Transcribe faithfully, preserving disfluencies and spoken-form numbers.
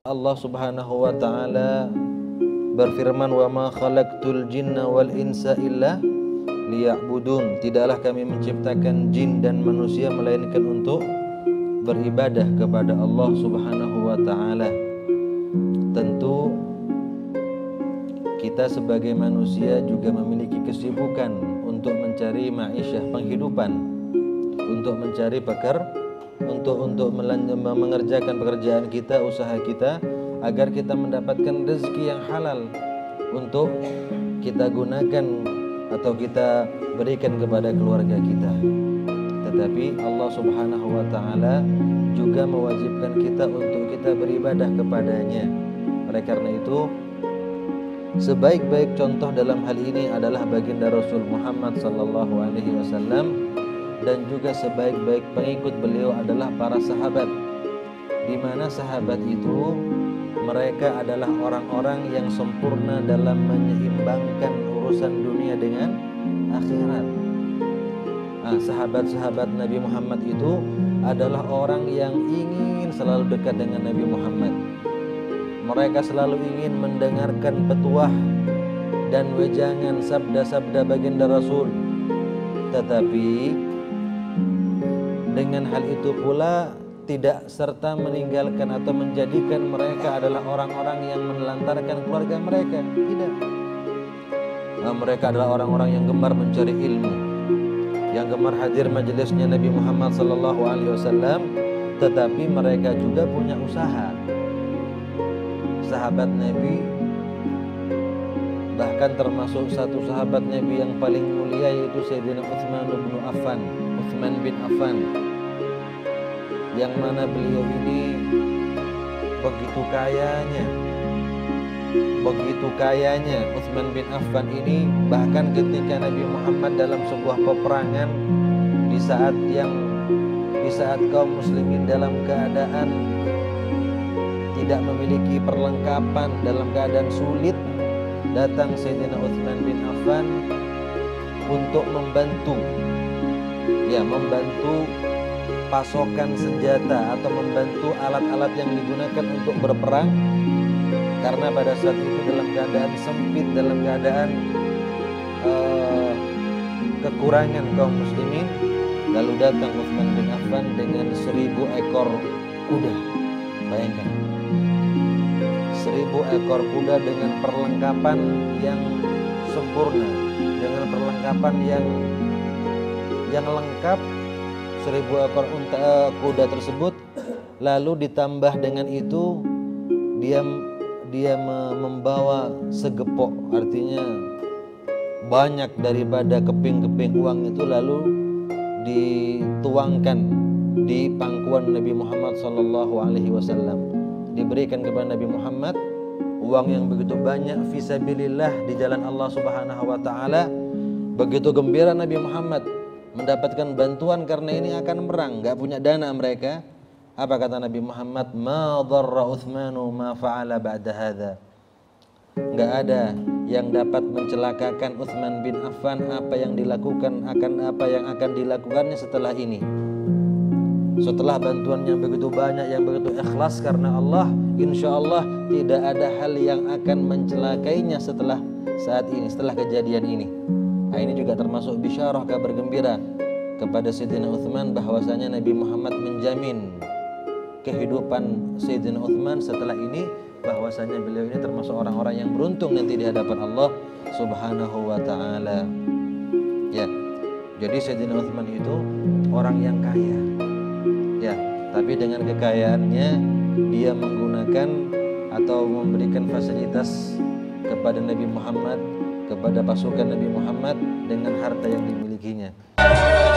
Allah Subhanahu wa taala berfirman, "Wa ma khalaqtul jinna wal insa illa liya'budun." Tidaklah kami menciptakan jin dan manusia melainkan untuk beribadah kepada Allah Subhanahu wa taala. Tentu kita sebagai manusia juga memiliki kesibukan untuk mencari ma'isyah, penghidupan, untuk mencari peker untuk untuk mengerjakan pekerjaan kita, usaha kita, agar kita mendapatkan rezeki yang halal untuk kita gunakan atau kita berikan kepada keluarga kita. Tetapi Allah Subhanahu wa taala juga mewajibkan kita untuk kita beribadah kepadanya. Oleh karena itu, sebaik-baik contoh dalam hal ini adalah baginda Rasul Muhammad sallallahu alaihi wasallam, dan juga sebaik-baik pengikut beliau adalah para sahabat, di mana sahabat itu mereka adalah orang-orang yang sempurna dalam menyeimbangkan urusan dunia dengan akhirat. Nah, sahabat-sahabat Nabi Muhammad itu adalah orang yang ingin selalu dekat dengan Nabi Muhammad. Mereka selalu ingin mendengarkan petuah dan wejangan sabda-sabda baginda Rasul. Tetapi dengan hal itu pula tidak serta meninggalkan atau menjadikan mereka adalah orang-orang yang menelantarkan keluarga mereka. Tidak. Nah, mereka adalah orang-orang yang gemar mencari ilmu, yang gemar hadir majelisnya Nabi Muhammad sallallahu alaihi wasallam, tetapi mereka juga punya usaha. Sahabat Nabi, bahkan termasuk satu sahabat Nabi yang paling mulia, yaitu Sayyidina Utsman bin Affan, Utsman bin Affan, yang mana beliau ini begitu kayanya, begitu kayanya Utsman bin Affan ini, bahkan ketika Nabi Muhammad dalam sebuah peperangan, di saat yang di saat kaum muslimin dalam keadaan tidak memiliki perlengkapan, dalam keadaan sulit, datang Sayyidina Utsman bin Affan untuk membantu, ya membantu pasokan senjata atau membantu alat-alat yang digunakan untuk berperang, karena pada saat itu dalam keadaan sempit, dalam keadaan uh, kekurangan kaum muslimin. Lalu datang Utsman bin Affan dengan seribu ekor kuda. Bayangkan, seribu ekor kuda dengan perlengkapan yang sempurna, dengan perlengkapan yang yang lengkap. Seribu ekor unta, kuda tersebut, lalu ditambah dengan itu dia dia membawa segepok, artinya banyak daripada keping-keping uang itu, lalu dituangkan di pangkuan Nabi Muhammad sallallahu alaihi wasallam. Diberikan kepada Nabi Muhammad uang yang begitu banyak fisabilillah di jalan Allah Subhanahu wa taala. Begitu gembira Nabi Muhammad mendapatkan bantuan karena ini akan perang, enggak punya dana mereka. Apa kata Nabi Muhammad? Ma dharra Utsmanu ma fa'ala ba'da hadza. Enggak ada yang dapat mencelakakan Utsman bin Affan apa yang dilakukan akan apa yang akan dilakukannya setelah ini. Setelah bantuan yang begitu banyak, yang begitu ikhlas karena Allah, insya Allah tidak ada hal yang akan mencelakainya setelah saat ini, setelah kejadian ini. Nah, ini juga termasuk bisyarah, kabar gembira kepada Sayyidina Utsman bahwasanya Nabi Muhammad menjamin kehidupan Sayyidina Utsman setelah ini, bahwasanya beliau ini termasuk orang-orang yang beruntung nanti di hadapan Allah Subhanahu wa taala. Ya. Jadi Sayyidina Utsman itu orang yang kaya. Ya, tapi dengan kekayaannya dia menggunakan atau memberikan fasilitas kepada Nabi Muhammad, kepada pasukan Nabi Muhammad dengan harta yang dimilikinya.